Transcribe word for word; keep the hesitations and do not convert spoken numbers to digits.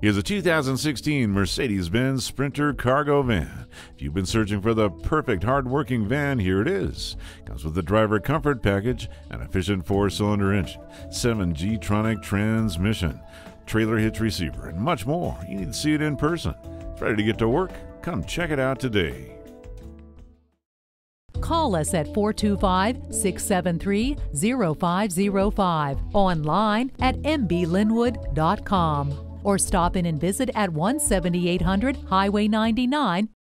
Here's a two thousand sixteen Mercedes-Benz Sprinter cargo van. If you've been searching for the perfect hard-working van, here it is. Comes with a driver comfort package, an efficient four-cylinder engine, seven G-tronic transmission, trailer hitch receiver, and much more. You need to see it in person. It's ready to get to work. Come check it out today. Call us at four two five, six seven three, zero five zero five, online at m b lynnwood dot com, or stop in and visit at one seventy-eight hundred Highway ninety-nine,